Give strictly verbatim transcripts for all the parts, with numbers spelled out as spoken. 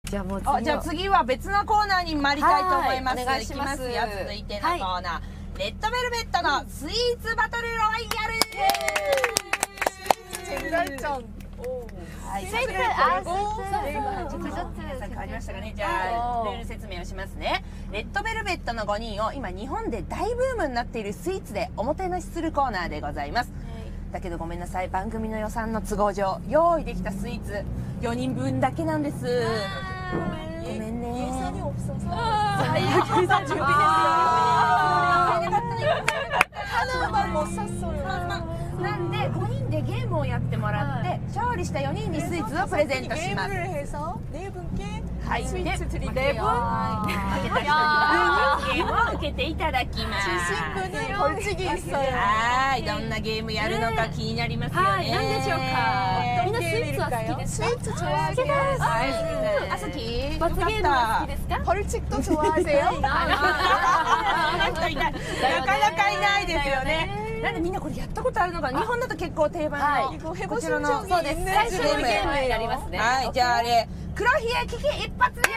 じゃあもうあ、じゃあ次は別のコーナーに参りたいと思います。 はいお願いしますいきますよ。続いてのコーナー、はい、レッドベルベットのスイーツバトルロワイヤル。はい、スイーツあ、そうそうそう。皆さん変わりましたかね。じゃあルール説明をしますね。レッドベルベットのごにんを今日本で大ブームになっているスイーツでおもてなしするコーナーでございます。だけどごめんなさい、番組の予算の都合上用意できたスイーツよにんぶんだけなんです。ごめんね。 예산이 없어서. 계산 준비됐어요. 하나만 못 샀어요. なんでごにんでゲームをやってもらって勝利したよにんにスイーツをプレゼントします。 게임을 해서 네 분께 はい、 스위트 で 드릴게요. 負けた人にはゲームを受けていただきます。 지신 분은 벌칙이 있어요. はい、どんなゲームやるのか気になりますよね。 はい、何でしょうか。みんなスイーツは好きですか？ 스위트 좋아하세요? はい、あ、好き？ 罰ゲームは好きですか？ 벌칙도 좋아하세요? なかなかいないですよね。なんでみんなこれやったことあるのか。日本だと結構定番のこちらのそうですね。 最初のゲームになりますね。 はい、じゃああれ黒ひげ危機一発でござい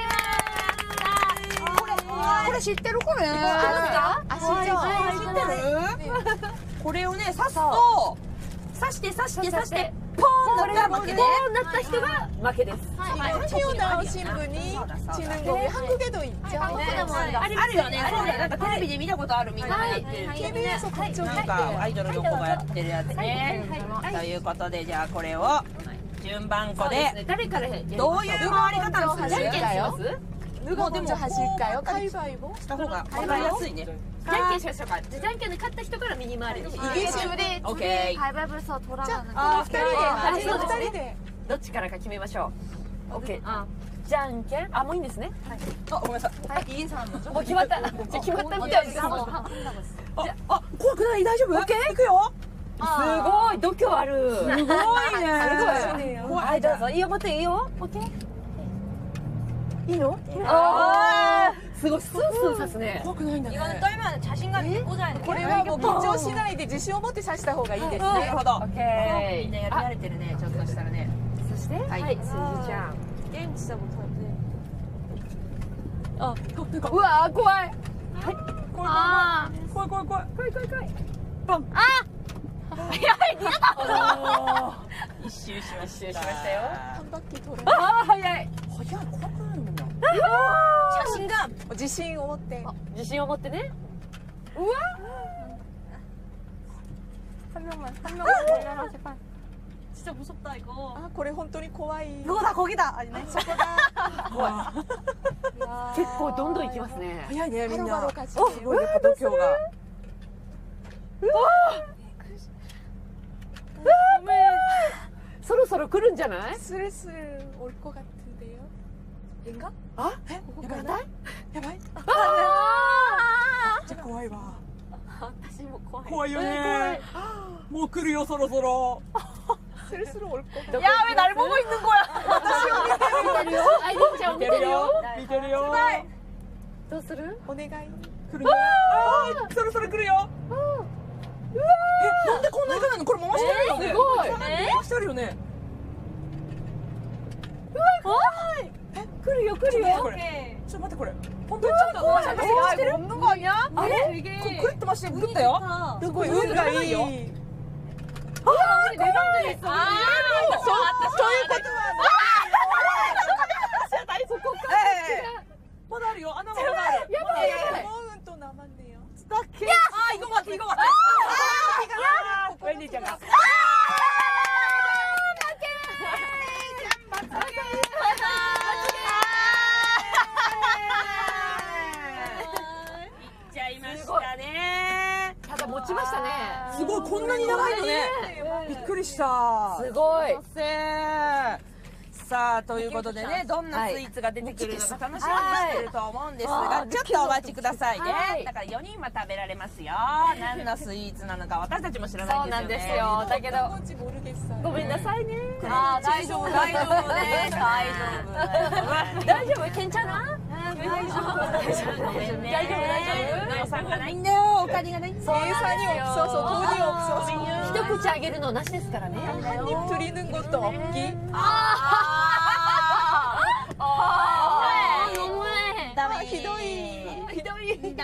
ます。これこれ知ってるこれ？ あ、 知ってる？これをね刺すと刺して刺して刺してポーンなったら負けで。 ポーンなった人が負けです。 튀어나오신 분이 지는 거고 한국에도 있죠. あるよね。そうだ、なんかテレビで見たことある。みんながやってる。 케이비에스 걱정 なんかアイドルの子がやってるやつね。ということでじゃあこれを順番こで誰からやりましょう？ どういう回り方をする？ じゃんけんします？ 누가 먼저 하실까요? 가위바위보? した方が分かりやすいね。 じゃんけんしましょうか。じゃあじゃんけんで勝った人から右回りに。 이기신 분이 오케이. 가위바위보에서 돌아가는 거. 아, 두 아, 다리 네. 두 다리 돼. どっちからか決めましょう。オッケー。あ、じゃんけん。あ、もういいんですね。 あ、ごめんなさい。イギさんの。 もう決まった。じゃあ決まったみたいです。 あ、あ、怖くない？大丈夫？オッケー。行くよ。 すごい度胸ある。 すごいね。 はいどうぞ。いいよ持っていいよ。オッケー。いいの？ あああ、すごいスースー刺すね。 怖くないんだね。 이거는 떨면 자신감 있게 꽂아야 돼. これはもう緊張しないで自信を持って刺した方がいいですね。 なるほど。 オッケー。 みんなやり慣れてるね。ちょっとしたらね。 そしてはいすずちゃん。 게임 진짜 못하는데. あ、 なんかうわー怖い。 あー怖い怖い怖い怖い怖い怖い。 パン。 あ。やばい逃げた。 一周しました。 一周しましたよ。 한 바퀴 돌아. あー早い。 早い、怖くないもんな。 자신감. 지신を持って。 自信を持ってね。うわ。 한 명만, 한 명만 걸려라 제발. 진짜 무섭다 이거. 아, これ本当に怖い。 그거다 거기다. 아니네. 저거다. 結構どんどん行きますね。 早いねみんな。 바로바로 가지. すごいやっぱ度胸が。 うわ。そろそろ来るんじゃない？ 슬슬 올 것 같은데요. 인가? あ？え？やばいない？やばい？진짜怖いわ。 私も怖い。 怖いよね。もう来るよそろそろ。 슬슬 올 것 같아. 야, 왜 날 보고 있는 거야? 見てるよ。あいりんちゃん見てるよ。 見てるよ。 どうする？ お願い。 来るね。あー、そろそろ来るよ。え、なんでこんなに来ないの？これ回してるよね。 すごい。 回してるよね。 うわ怖い。え、来るよ来るよ。 これ。ちょっと待ってこれ。本当にちゃんとちゃんと回してる。없는 거 아니야? あれ？ これくるっと回してくるったよ。 すごい運がいい。 よ。 ああ、レバンジです。ああ、 そういうことはそこか。 まだあるよ。穴はまだある。 やばいやばい。 멍은 또 남았네요. 아, 이거 맞아, 이거 맞아. 아, 웬디 짱가. 아, 맞게. ただ持ちましたね。 すごいこんなに長いのね。びっくりした。 すごい。 さあということでね、どんなスイーツが出てくるのか楽しみにしてると思うんですが、ちょっとお待ちくださいね。だからよにんは食べられますよ。何のスイーツなのか私たちも知らないんですよね。 そうなんですよ。だけど 뭔지 모르겠어요. ごめんなさいね。 あ、大丈夫大丈夫ね。大丈夫。 大丈夫？けんちゃな？ 大丈夫大丈夫大丈夫大丈夫。 予算がないんだよ。お金がないんだよ。 예산이 없어서 돈이 없어서 一口あげるのなしですからね。 한 입 드리는 것도 없기. 아,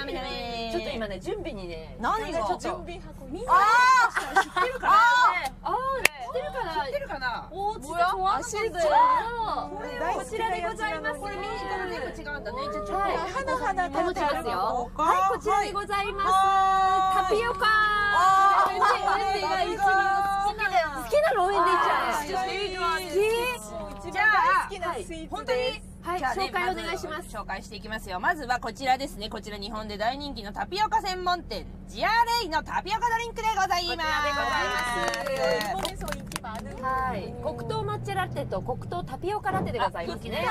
ダメダメ。 ちょっと今ね準備にね。 何が？ 準備箱に。 ああ、知ってるかな。 ああ知ってるかな。 知ってるかな。 おうちで 뭐야 좋아하는 아실줄 건데こちらでございます。 これミニカルで違うんだね。じゃあちょっとはい 하나하나 食べちゃいますよ。 かはいこちらでございます。タピオカ。ウェンディが一番好きだよ。好きなのウェンディちゃん。好き。 じゃあ大好きなスイー本当にツです。 はいじゃあね紹介お願いします。 紹介していきますよ。まずはこちらですね。こちら日本で大人気のタピオカ専門店ジアレイのタピオカドリンクでございます。 일본에서 인기 많은 はい黒糖抹茶ラテと黒糖タピオカラテでございますね。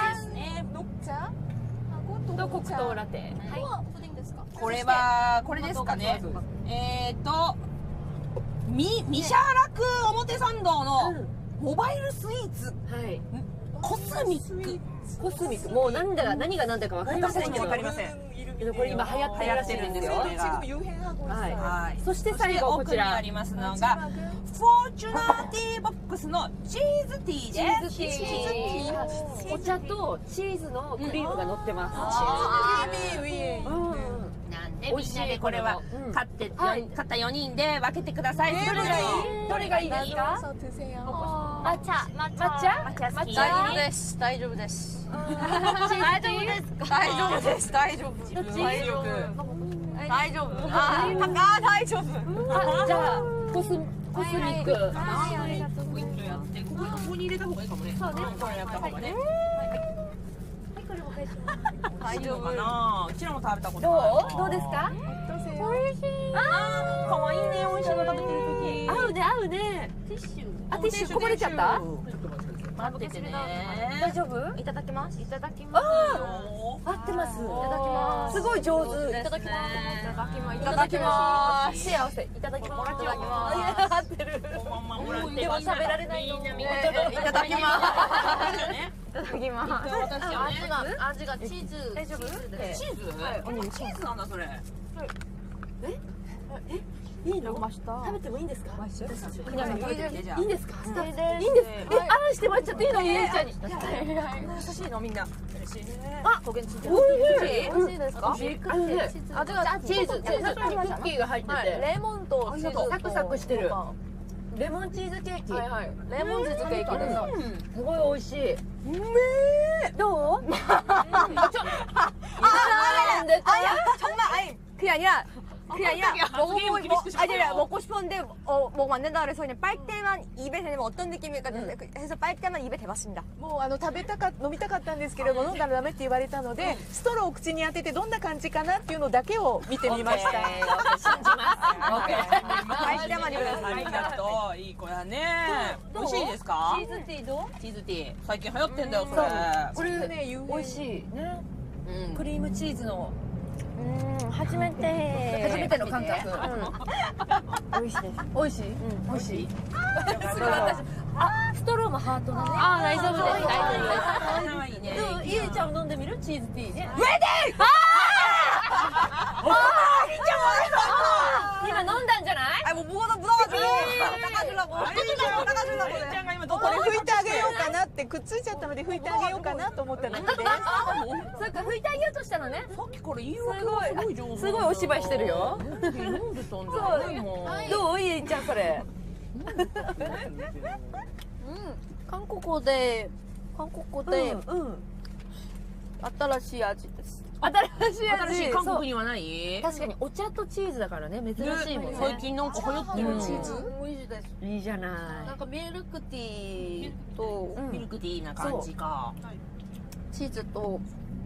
녹차하고 と黒糖ラテ。はい。 これはこれですかね。えっとミミシャーラク表参道のモバイルスイーツはい。 コスミック。 コスミックもう何だか何が何だかわかりませんけど。 わかりません。 これ今流行ってるらしいんですよ。 지금 유행하고 はい。 있어요. はい。 そして最後こちら奥にありますのが 마지막은 フォーチュナーティーボックスのチーズティーチーです。 ズティー。お茶とチーズのクリームが乗ってます。 크림이 위에 うん。 なんでみんなでこれはうん買ってはい買ったよにんで分けてください。 えーどれがいい？ どれがいいですか？ 나눠서 드세요. 抹茶。抹茶？ 抹茶好き。 抹茶大丈夫です大丈夫です大丈夫ですか？ 大丈夫です大丈夫自分は強く。 大丈夫あーあー大丈夫あ、じゃあコスコスミック。 はいありがとう。ポイントやってここここに入れた方がいいかもね。そうね。これやった方がね。大丈夫かな。うちらも食べたことない。 どう？どうですか？ 어떠세요? あー可愛いね。美味しいの食べてる時。 合うね合うね。ティッシュ。あティッシュこぼれちゃった？ 待っててね。 大丈夫？ いただきますいただきます合ってます。 いただきますすごい上手。 いただきますいいただきます幸せ。いただきます。 いただきます合ってる。 まんまもらってでも食べられないの。 みんなみんいなただきますね。 いただきます私よね。 味が味がチーズ大丈夫？ チーズ？チーズなんだそれ。 いいの？ ました食べてもいいんですか？ 皆さん食べてみてじゃあ。 いいんですか？ いいですいいんです。え、あんしてもらっちゃっていいの？ゆうちゃんに。 優しいのみんな。嬉しいね。 あ、 焦げついておいしい。 美味しいですかあのね、 味がチーズ、チーズ、クッキーが入ってて、 レモンとチーズサクサクしてる。レモンチーズケーキ。 はいはいレモンチーズケーキですすごい美味しい。うめえ。どう？ちょ。 아, 정말 아니 그게 아니라 그게 아니라 먹어보고 싶 아니 아니라 먹고 싶었는데 어 먹으면 안 된다 그래서 그냥 빨 때만 입에 대면 어떤 느낌일까 해서 빨 때만 입에 대봤습니다. もうあの食べたか飲みたかったんですけれども飲んだらダメって言われたのでストローを口に当ててどんな感じかなっていうのだけを見てみました。 빨 때만 입에 ありがとう。いい子だね。美味しいですか？ チーズティーどう？ チーズティー最近流行ってんだよそれ。 これね有名美味しいね。 うんクリームチーズの 음初めて初めての感覚。 美味しいです美味しい？美味しい。あ、ストローもハートだね。 あ大丈夫です大丈夫です可愛いね。 でもゆうちゃんも飲んでみる？チーズティーね。今飲んだんじゃない？ 아니 뭐 뭐가 묻어가지고 닦아주려고 닦아주려고 ちゃんが今どこれ拭いてあげようかなってくっついちゃったので拭いてあげようかなと思ったのでそっか拭いてあげようとしたのね。 さっきから言い訳がすごい上手。 すごいお芝居してるよ。 飲んでたんじゃないもう。 どう？ゆうちゃんそれ。 韓国で韓国でうん。 新しい味です新しい味。 新しい韓国にはない？ 確かにお茶とチーズだからね珍しいもんね。 最近なんか流行ってるうんチーズ。 美味しいですいいじゃない。 なんかミルクティーとうんミルクティーな感じか。 チーズと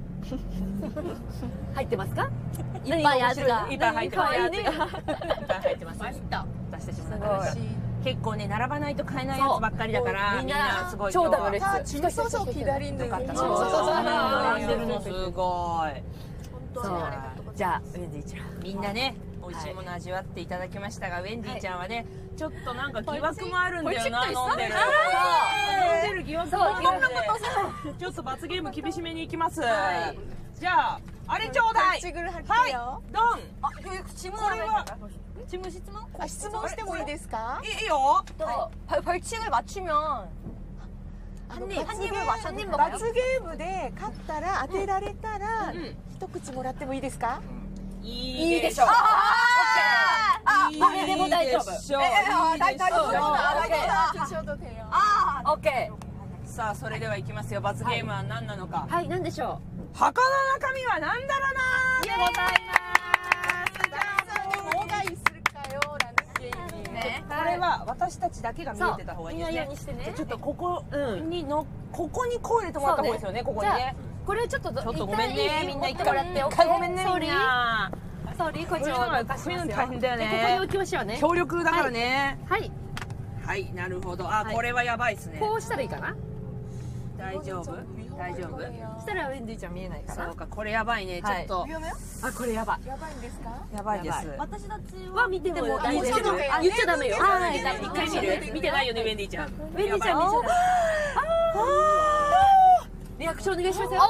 入ってますか？ いっぱい味がいっぱい入ってます。 いっぱいねいっぱい入ってます。私たちもなんか結構ね並ばないと買えないやつばっかりだからみんみんななすごい長蛇の列。 자 줄 서서 기다리는 줄 줄 서서 서서 並んでるのすごい。 そう。じゃあウェンディちゃん。 みんなね美味しいもの味わっていただきましたが、ウェンディちゃんはねちょっとなんか疑惑もあるんだよな。飲んでる飲んでる疑惑もある。ちょっと罰ゲーム厳しめにいきます。じゃああれちょうだい。 벌칙을 はい 할게요. ドン。 아, 그 질문 これ 하면 は 질문 질문? 아, 질문してもいいですか? いいよ。 벌, 벌칙을 맞추면 한 입, 한 입을 맞, 한 입 먹어요? 罰ゲームで勝ったら当てられたらうん一口もらってもいいですか? いいでしょう。 あ、誰でも大丈夫。 いいでしょう。 大丈夫だ。 드셔도 돼요. あオッケさあそれではいきますよ。罰ゲームは何なのか。 ー。はい、なんでしょ墓の中身は何だろうなう。でございま 뭐가 있을까요?라는 게임이에요. ね。 これは私たちだけが見えてた方がいいですね。 してねちょっとここうんにの、ここにこう入れてもらった方がいいですよね。ここにね。 これをちょっとちょっとごめんね、みんな一回もらって一回ごめんね、みんな。 ソーリー、こっちをこういうのが動かしこういうのますよ。 大変だよねでここに置きましょうね。 協力だからね。 はい、 はい、なるほど。あ、 はいこれはやばいですね。 こうしたらいいかな。 大丈夫？大丈夫？ そしたらウェンディちゃん見えないかな。 そうか、これやばいね。ちょっと 위험해요? あ、これやばい。 야바인데스까? やばいです。 私たちは見ても大丈夫。 見てもあ、言っちゃダメよ。 はいはい、一回見る。見てないよね、ウェンディちゃん。ウェンディちゃん見ちゃダメ。リアクションお願いしますよ。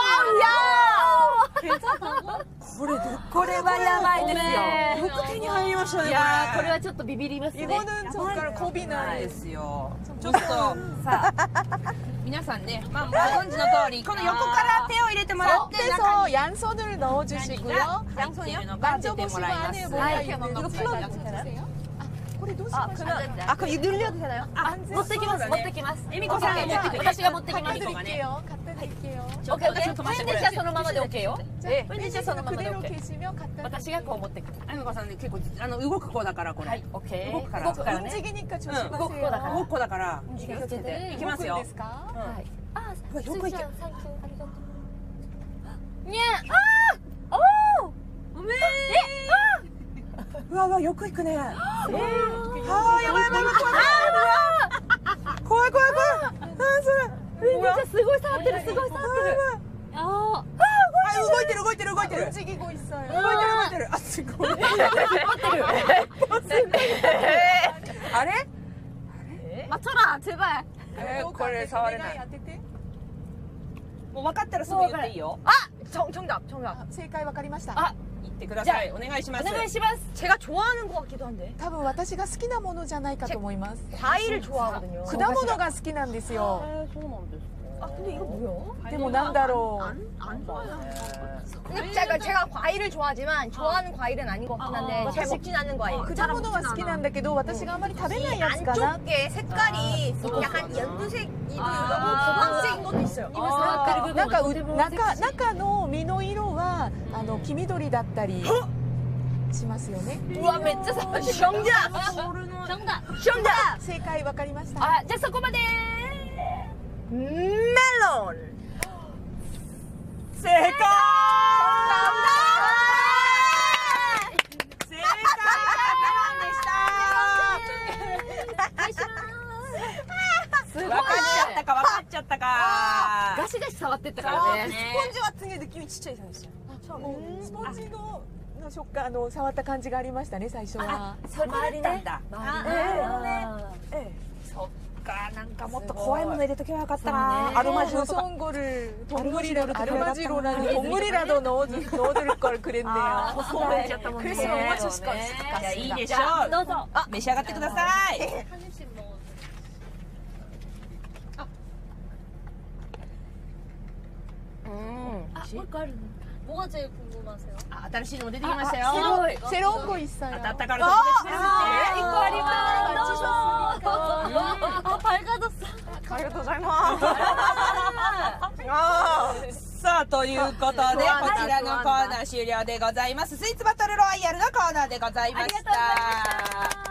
これどこれはやばいですよ。 よく手に入りましたね。 いやー、これはちょっとビビりますね。 이거는 정말 겁이 ないで 나요. すよ。ちょっとさあ皆さんね、まあご存知の通りこの横から手を入れてもらって中 옆에서 に 양손을 넣어주시고요. 入っているのか当ててもらいま 만져보시고 す。 안에 뭐가 네. 있는지 이거 만져보세요. 아, 꼬리 놓으시면 아, 그 눌려도 되나요? 持ってきます、持ってきます。 エミコさんが持ってくれ。 私が持ってきます。 갖다 드릴게요. 갖다 드릴게요. オッケーオッケー。ウちょっと待ってェンディちゃんそのままでオッケーよ。 자, 네. 왠지 저のままで 그대로 오케이. 계시면 갖다 私がこう持ってくる。 エミコさんね結構あの動く子だからこれ。 はい、オッケー。 動くから動くからね。 움직이니까 動く子だから 조심하세요. 動く子だから。 気をつけて。 いきますよ。 ですか? はい。あ、 うわよくいけサンキュー、ありがとう。にゃ、あー、おー、おめえ。 うわうわよく行くね。あえ、 ーやばいやばいやばい怖い怖い怖い怖い。あーそれ。 ウェンディちゃんすごい触ってる、すごい触ってる。ああ動いてる動いてる動いてる。 움직이고 動いて 있어요. る動いてる。あすごい。 ー、触ってる。 あれ？ 맞춰라, 제발. えーこれ触れない。 내가当てて. もう分かったらすぐ言っていいよ。 아, 정, 정답, 정답. 아, 正解わかりました. あ、 言ってください。お願いします。 お願いします。 제가 좋아하는 것 같기도 한데. 多分私が好きなものじゃないかと思います. 과일을 좋아하거든요. 果物が好きなんですよ. そうなんですか。 아, 근데 이거 뭐야? でもなんだろう. 안 좋아요. 근데 제가, 제가 과일을 좋아하지만 좋아하는 과일은 아닌 것 같긴 한데 아, 잘 먹진 않는 과일. 果物は好きなんだけど私があまり食べないやつかな. 안쪽에 색깔이 약간 연두색이고 주황색인 것도 있어요. 今触ってる部分なんかうとても中中の実の色はあの黄緑だったりしますよね. 우와, めっちゃ触ってる。 정답! 정답. 정답! 正解わかりました. あ、じゃあそこまで。 멜론! 正解。正解。 すごいね。 分かっちゃったか分かっちゃったか。 ガシガシ触ってったからね。 스펀지 같은 게 느낌이 진짜 이상했어요. スポンジのの食感あの触った感じがありましたね最初は. それだったんだ。 周りね。 そっか、なんかもっと怖いもの入れとけばよかったな。 そうね。 아로마지로 송골을 동물이라도 아로마지로라는 동물이라도 넣어 넣어줄 걸 그랬네요. 그랬으면 못 맞췄을 것 じゃあいい 같습니다. でしょう。 どうぞ。 あ、召し上がってください。 あ、もう一個あるの。 뭐가 제일 궁금하세요? あ、新しいのも出てきましたよ。 새로운 거 있어요. 当たったから特別してるんですね。 一個あります。 아, 밝아졌어. ありがとうございます。さあということでこちらのコーナー終了でございます。スイーツバトルロワイヤルのコーナーでございました。